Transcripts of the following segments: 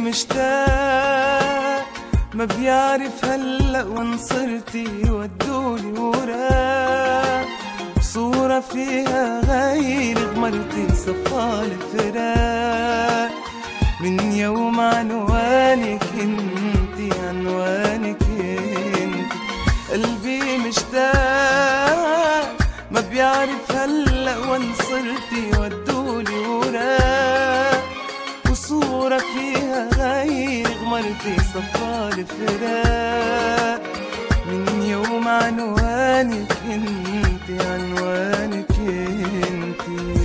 مشتاق ما بيعرف هلأ وين صرتي ودولي وراء صورة فيها غير غمرتي صفال فراق من يوم عنوانك انتي عنوانك انتي قلبي مشتاق ما بيعرف هلأ وين صرتي ودولي وراء وصورة فيها غير غمرتي صفال فراق من يوم عنوانك انتي عنوانك انتي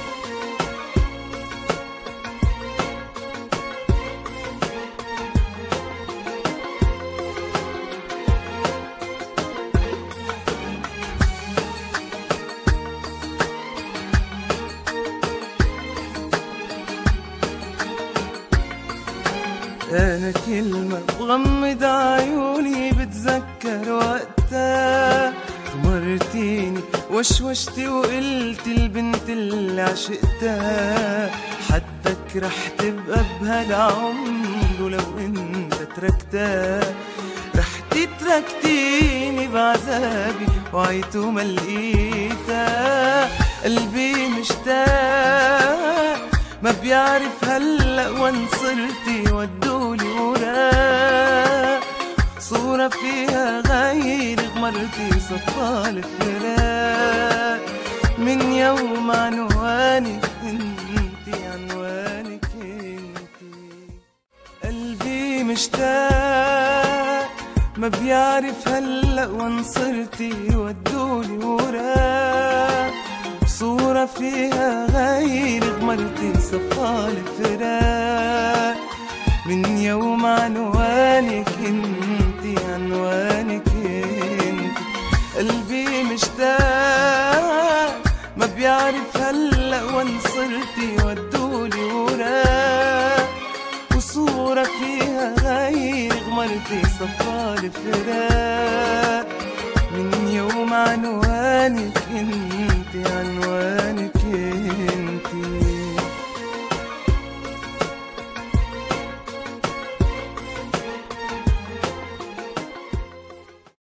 أنا كلمة بغمض عيوني بتذكر وقتها مرتيني وشوشتي وقلتي البنت اللي عشقتها حدك رح تبقى بهالعمر ولو انت تركتها رح تتركتيني بعذابي وعيت وما لقيتها قلبي مشتاق ما بيعرف هلأ وين صرتي ودولي وراء صورة فيها غير غمرتي صفال فراق من يوم عنوانك انتي عنوانك انتي قلبي مشتاق ما بيعرف هلأ وين صرتي ودولي وراء صورة فيها غير غمرتي صفال فراق من يوم عنوانك انتي عنوانك انتي قلبي مشتاق ما بيعرف هلأ وين صرتي ودولي وراء وصورة فيها غير غمرتي صفال فراق من يوم عنوانك انتي عنوانك